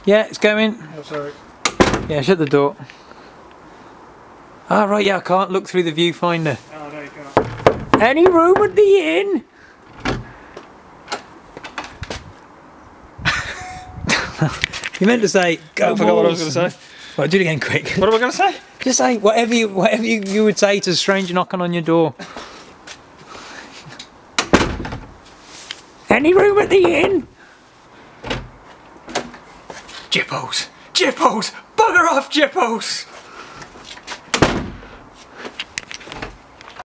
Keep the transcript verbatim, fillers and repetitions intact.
Yeah, it's going. Oh, sorry. Yeah, shut the door. Ah, right, yeah, I can't look through the viewfinder. Oh, no, you can't. Any room at the inn? You meant to say, go I forgot what I was balls. going to say. Right, do it again quick. What am I going to say? Just say whatever you whatever you, you would say to a stranger knocking on your door. Any room at the inn? Jippos! Jippos! Bugger off, Jippos!